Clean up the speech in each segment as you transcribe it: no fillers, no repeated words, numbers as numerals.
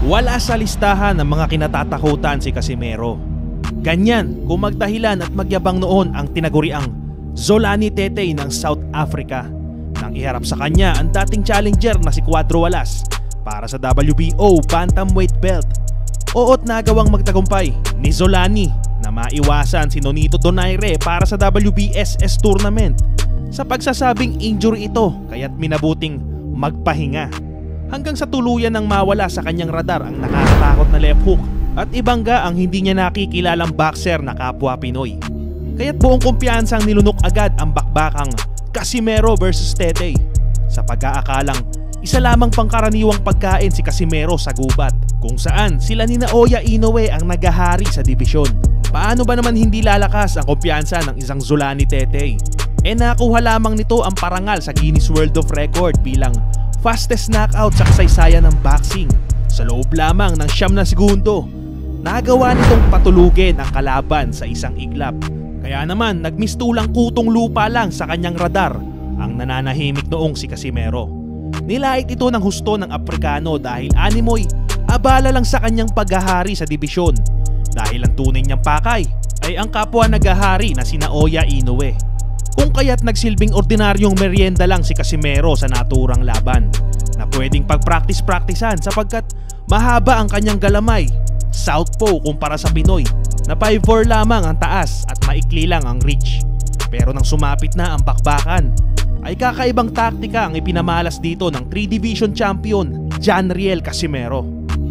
Wala sa listahan ng mga kinatatakutan si Casimero. Ganyan kung magdahilan at magyabang noon ang tinaguriang Zolani Tete ng South Africa nang iharap sa kanya ang dating challenger na si Cuadro Walas para sa WBO Bantamweight Belt. Oo't nagawang magtagumpay ni Zolani na maiwasan si Nonito Donaire para sa WBSS tournament sa pagsasabing injury ito kaya't minabuting magpahinga. Hanggang sa tuluyan nang mawala sa kanyang radar ang nakakatakot na left hook at ibangga ang hindi niya nakikilalang boxer na kapwa Pinoy. Kaya't buong kumpiyansang nilunok agad ang bakbakang Casimero versus Tete sa pag-aakalang isa lamang pangkaraniwang pagkain si Casimero sa gubat kung saan sila ni Naoya Inoue ang nagahari sa dibisyon. Paano ba naman hindi lalakas ang kumpiyansa ng isang Zolani Tete? Nakuha lamang nito ang parangal sa Guinness World of Record bilang fastest knockout sa kasaysayan ng boxing. Sa loob lamang ng 9 na segundo, nagawa nitong patulugin ang kalaban sa isang iglap. Kaya naman nagmistulang kutong lupa lang sa kanyang radar ang nananahimik noong si Casimero. Nilait ito ng husto ng Aprikano dahil animoy abala lang sa kanyang paghahari sa dibisyon dahil ang tunay niyang pakay ay ang kapwa nagahari na si Naoya Inoue. Kung kaya't nagsilbing ordinaryong merienda lang si Casimero sa naturang laban na pwedeng pag-practice-practicean sapagkat mahaba ang kanyang galamay, southpaw kumpara sa Pinoy na 5'4 lamang ang taas at maikli lang ang reach. Pero nang sumapit na ang bakbakan ay kakaibang taktika ang ipinamalas dito ng 3-division champion John Riel Casimero.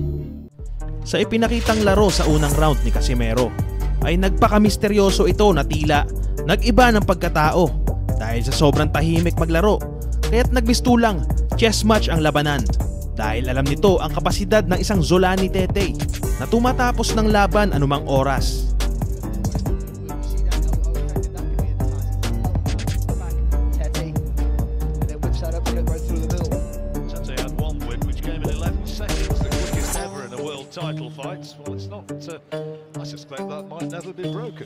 Sa ipinakitang laro sa unang round ni Casimero ay nagpakamisteryoso ito na tila nag-iba ng pagkatao dahil sa sobrang tahimik maglaro kaya't nagmistulang chess match ang labanan dahil alam nito ang kapasidad ng isang Zolani Tete na tumatapos ng laban anumang oras. Title fights, well, it's not, I suspect that might never be broken.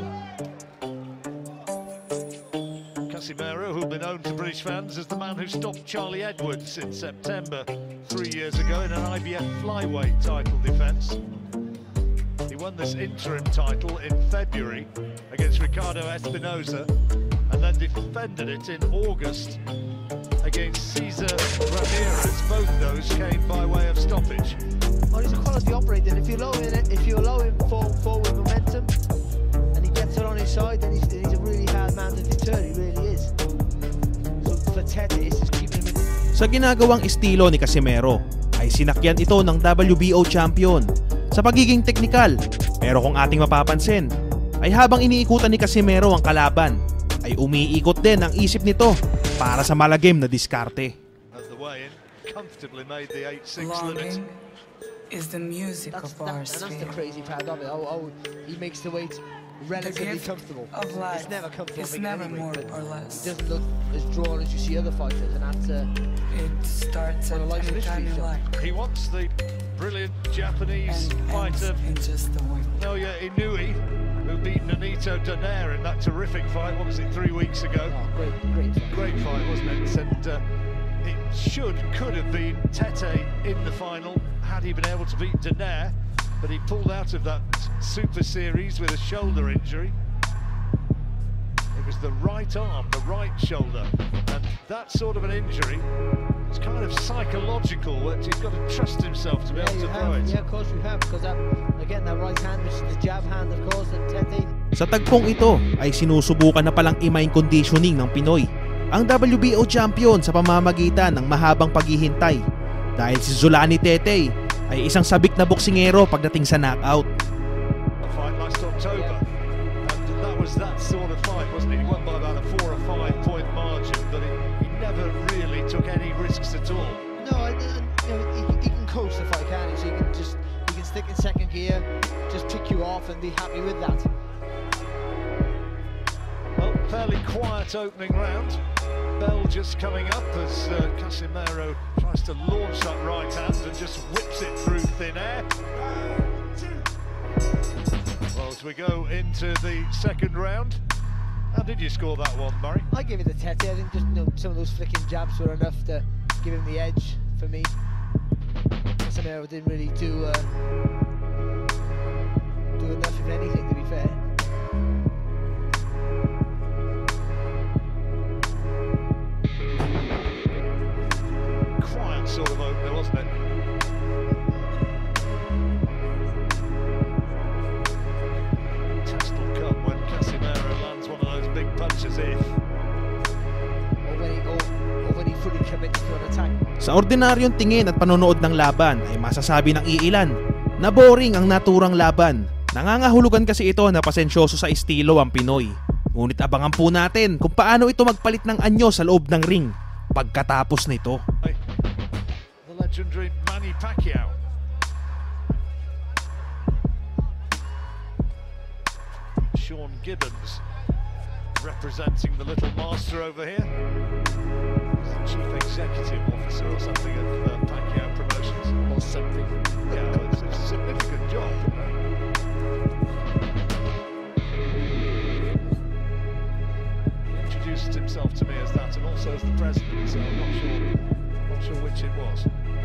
Casimero, who'll be known to British fans as the man who stopped Charlie Edwards in September 3 years ago in an IBF flyweight title defence. He won this interim title in February against Ricardo Espinosa and then defended it in August against Cesar Ramirez. Both those came by way of stoppage. Oh, he's a quality operator. If you allow him forward momentum and he gets it on his side, then he's a really hard man to deter. He really is. So for Tete, it's just keeping him in. Sa ginagawang estilo ni Casimero ay sinakyan ito ng WBO champion sa pagiging teknikal. Pero kung ating mapapansin ay habang iniikutan ni Casimero ang kalaban ay umiikot din ang isip nito para sa malagim na diskarte. As the way in comfortably made the 8-6 limit. Is the music of our sphere. That's the crazy part of it. He makes the weight relatively comfortable. Of life. It's never comfortable. It's never more or less. It doesn't look as drawn as you see other fighters, and that's it starts at any time you like. He wants the brilliant Japanese fighter Naoya Inoue, who beat Nonito Donaire in that terrific fight. What was it, 3 weeks ago? Oh, great fight, wasn't it? And it could have been Tete in the final had he been able to beat Donaire, but he pulled out of that Super Series with a shoulder injury. It was the right arm, the right shoulder, and that sort of an injury is kind of psychological. He's got to trust himself to be able to throw it. Yeah, of course we have, because again, that right hand, which is the jab hand, of course, that Tete. Sa tagpong ito ay sinusubukan na palang i-mind conditioning ng Pinoy ang WBO champion sa pamamagitan ng mahabang paghihintay dahil si Zolani Tete ay isang sabik na boksingero pagdating sa knockout. The fight last October, and that was that sort of fight, wasn't it? He won by about a 4 or 5 point margin, but he never really took any risks at all. No, he can coach the fight, can't he? So he can stick in second gear, just pick you off and be happy with that. Well, fairly quiet opening round. Bell just coming up as Casimero tries to launch that right hand and just whips it through thin air. Well, as we go into the second round, how did you score that one, Murray? I give it to Tete. I think just some of those flicking jabs were enough to give him the edge for me. Casemiro didn't really do enough, if anything, to be fair. Quiet sort of opener, wasn't it? Test will come when Casemiro lands one of those big punches in. Or when he fully commits to an attack. Sa ordinaryong tingin at panonood ng laban ay masasabi ng iilan na boring ang naturang laban. Nangangahulugan kasi ito na pasensyoso sa estilo ang Pinoy. Ngunit abangan po natin kung paano ito magpalit ng anyo sa loob ng ring pagkatapos nito. The legendary Manny Pacquiao. Sean Gibbons representing the little master over here. He's the chief executive officer or something of Pacquiao Promotions. Or something. Yeah, well, it's a significant job. He introduced himself to me as that and also as the president, so I'm not sure which it was.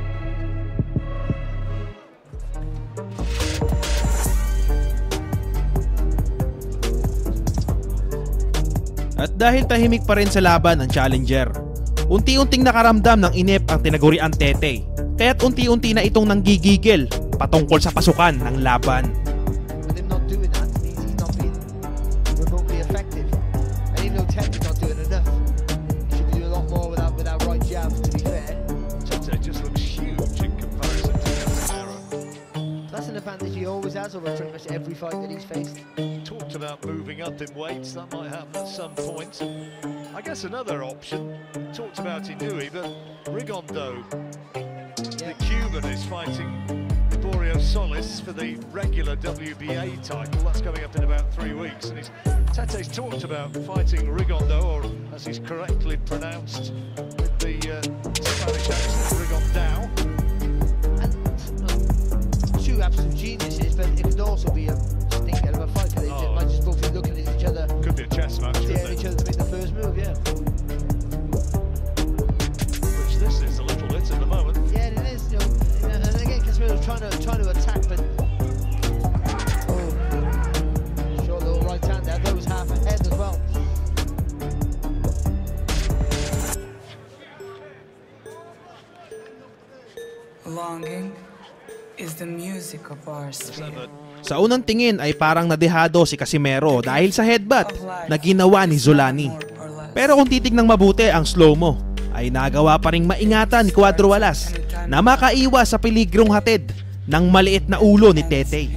At dahil tahimik pa rin sa laban ang challenger, unti-unting nakaramdam ng inip ang tinaguriang Tete, kaya't unti-unti na itong nanggigigil patungkol sa pasukan ng laban. With him not doing that means he's not being remotely effective. And even though Tete's not doing enough, he should be doing a lot more without right jabs, to be fair. Tete just looks huge in comparison to Casemiro. That's an advantage he always has over pretty much every fight that he's faced. Talked about moving up in weights, that might happen at some point. I guess another option, talked about Inoue, but Rigondeaux, the Cuban, is fighting Borio Solis for the regular WBA title. That's coming up in about 3 weeks. And Tete's talked about fighting Rigondeaux, or as he's correctly pronounced with the Spanish accent, Rigondeaux. And two absolute geniuses, but it could also be a stinker of a fight. They might just both be looking at each other. Could be a chess match, Daring each other to make the first move, yeah. Which this is a little bit at the moment. Yeah, it is. You know, and again, Casemiro's trying to attack, but short little right hand there. That was half ahead as well. Longing is the music of our spirit. Sa unang tingin ay parang nadehado si Casimero dahil sa headbutt na ginawa ni Zolani. Pero kung titignang mabuti ang slow-mo, ay nagawa pa ring maingatan ni Cuadro Alas na makaiwas sa peligrong hatid ng maliit na ulo ni Tete.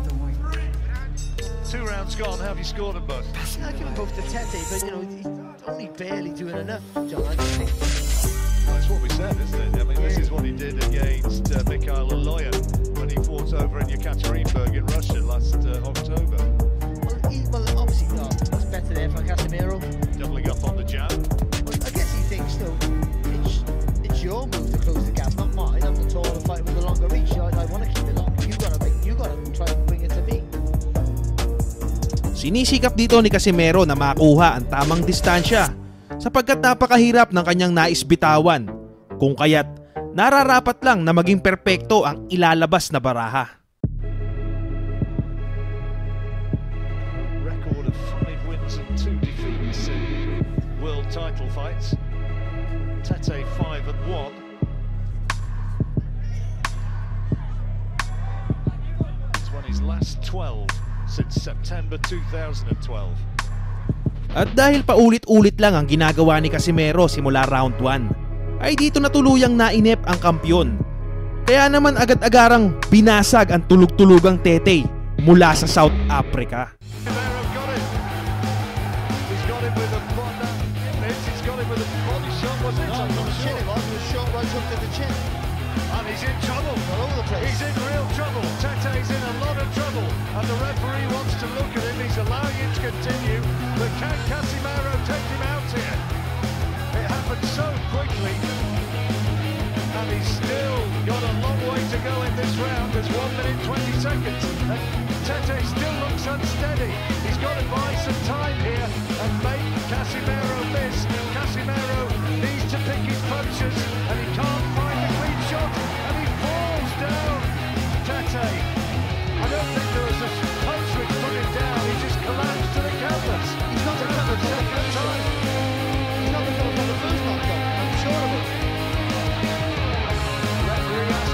2 rounds gone, how have you scored them both? I give him both to Tete, but you know, he's only barely doing enough, John. I just think. That's what we said, isn't it? I mean, this is what he did against Mikhail Aloyan when he fought over in Yekaterinburg in Russia last October. Well, obviously not. It's better there for Casemiro. Doubling up on the jab. Well, I guess he thinks, though, it's your move to close the gap, not mine. I'm the taller fighter with the longer reach. I want to keep it long. You gotta try and bring it to me. Sinisikap dito ni Casimero na makuha ang tamang distansya sapagkat napakahirap ng kanyang nais bitawan, kung kaya't nararapat lang na maging perpekto ang ilalabas na baraha. Record of 5 wins and 2 defeats in world title fights. Tete 5-1. He's won his last 12 since September 2012. At dahil paulit-ulit lang ang ginagawa ni Casimero simula round 1, ay dito na tuluyang nainip ang kampyon. Kaya naman agad-agarang binasag ang tulug-tulugang Tete mula sa South Africa. Casemiro got it. He's got it with a he's got it with a body shot, was it? No, I'm not chin sure. him on, was short right hook to the chin. And he's in trouble. All over the place. He's in real trouble. Tete's in a lot of trouble. And the referee wants to look at him. He's allowing him to continue. But can Casemiro take him out here? It happened so quickly. And he's still got a long way to go in this round. There's 1 minute 20 seconds. And Tete still looks unsteady. He's got to buy some time here and make Casemiro miss. Casemiro needs to pick his punches. And he can't find the clean shot. And he falls down.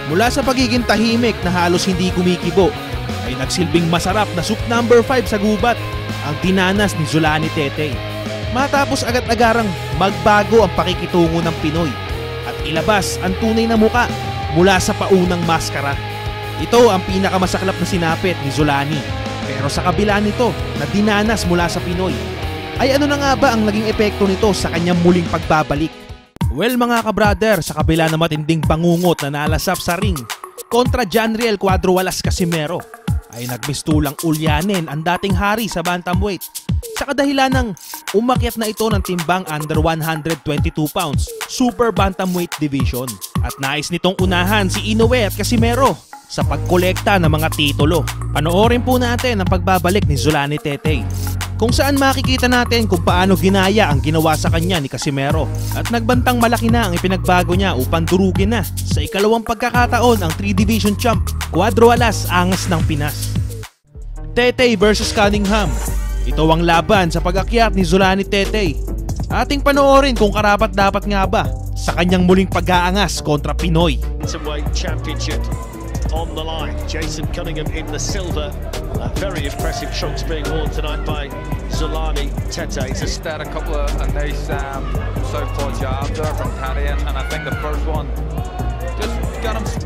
Mula sa pagiging tahimik na halos hindi kumikibo, ay nagsilbing masarap na soup number 5 sa gubat ang dinanas ni Zolani Tetey. Matapos agad-agarang magbago ang pakikitungo ng Pinoy at ilabas ang tunay na muka mula sa paunang maskara. Ito ang pinakamasaklap na sinapit ni Zolani. Pero sa kabila nito na dinanas mula sa Pinoy, ay ano na nga ba ang naging epekto nito sa kanyang muling pagbabalik? Well mga ka-brother, sa kabila na matinding bangungot na nalasap sa ring kontra Janriel Cuadro-Walas Casimero, ay nagmistulang ulyanin ang dating hari sa bantamweight sa kadahilan ng umakyat na ito ng timbang under 122 pounds super bantamweight division. At nais nitong unahan si Inoue at Casimero sa pagkolekta ng mga titulo. Panoorin po natin ang pagbabalik ni Zolani Tetey, kung saan makikita natin kung paano ginaya ang ginawa sa kanya ni Casimero at nagbantang malaki na ang ipinagbago niya upang durugin na sa ikalawang pagkakataon ang 3-division champ Cuadro-Walas Angas ng Pinas. Tetey versus Cunningham. Ito ang laban sa pag-akyat ni Zolani Tetey. Ating panoorin kung karapat-dapat nga ba sa kanyang muling pag-aangas kontra Pinoy. Bantamweight Championship on the line. Jason Cunningham in the silver. Very impressive trunks being worn tonight by Zolani Tetey. Just had a couple of nice southpaw jabs there from Paddy, and I think the first one just got him.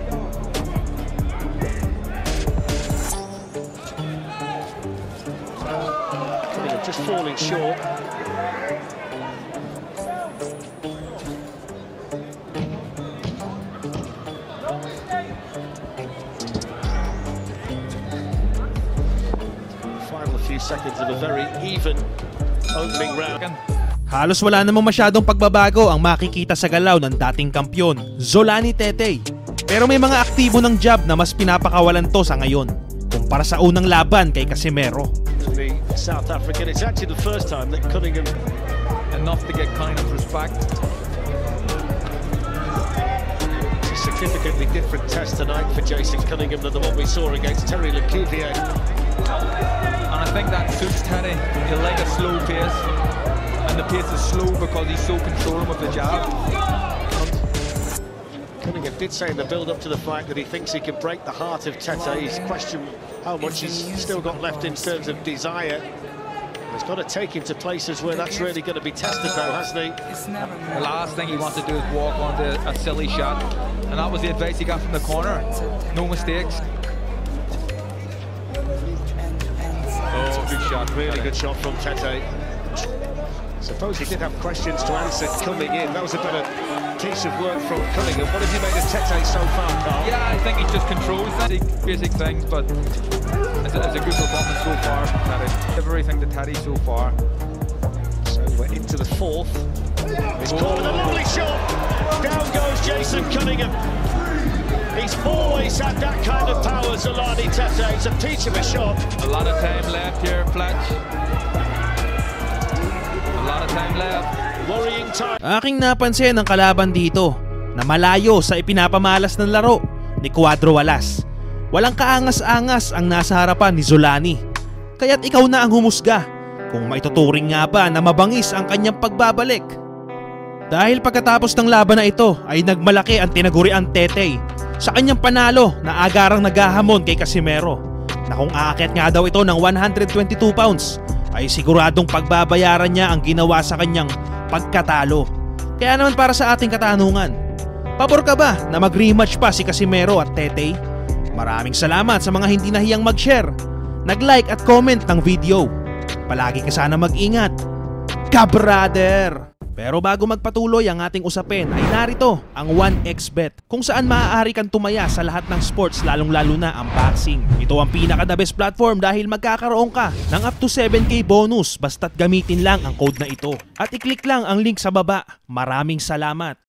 Cunningham just falling short. Few seconds of a very even opening round. Halos wala namang masyadong pagbabago ang makikita sa galaw ng dating kampyon, Zolani Tetey. Pero may mga aktibo ng jab na mas pinapakawalan to sa ngayon kumpara sa unang laban kay Casimero. The South African, it's actually the first time that Cunningham Enough to get Cunningham's respect. It's a significantly different test tonight for Jason Cunningham than the one we saw against Terry Lecuvier. And I think that suits Teddy. He'll like a slow pace, and the pace is slow because he's so controlling with the jab. Cunningham did say in the build-up to the fight that he thinks he can break the heart of Tetey. He's questioned how much he's still got left in terms of desire. He's got to take him to places where that's really going to be tested though, hasn't he? The last thing he wants to do is walk onto a silly shot, and that was the advice he got from the corner. No mistakes. Oh, good shot. Really good shot from Tetey. Suppose he did have questions to answer coming in. That was a better piece of work from Cunningham. What have you made of Tetey so far, Carl? Yeah, I think he just controls the basic things, but it's a good performance so far from Teddy. Everything to Teddy so far. So we're into the fourth. He's caught with a lovely shot. Down goes Jason Cunningham. He's always had that kind of power, Zolani Tetey. It's a peach of a shot. A lot of time left here, Fletch. A lot of time left. Worrying time. Aking napansin ang kalaban dito na malayo sa ipinapamalas ng laro ni Cuadro-Walas. Walang kaangas-angas ang nasa harapan ni Zolani. Kaya't ikaw na ang humusga kung maituturing nga ba na mabangis ang kanyang pagbabalik. Dahil pagkatapos ng laban na ito ay nagmalaki ang tinaguriang Tetey sa kanyang panalo na agarang naghahamon kay Casimero na kung aakyat nga daw ito ng 122 pounds ay siguradong pagbabayaran niya ang ginawa sa kanyang pagkatalo. Kaya naman para sa ating katanungan, pabor ka ba na mag-rematch pa si Casimero at Tetey? Maraming salamat sa mga hindi nahiyang mag-share, nag-like at comment ng video. Palagi ka sana mag-ingat, ka-brother! Pero bago magpatuloy ang ating usapin ay narito ang 1xBet kung saan maaari kang tumaya sa lahat ng sports lalong-lalo na ang boxing. Ito ang pinaka-the best platform dahil magkakaroon ka ng up to 7k bonus basta't gamitin lang ang code na ito. At i-click lang ang link sa baba. Maraming salamat!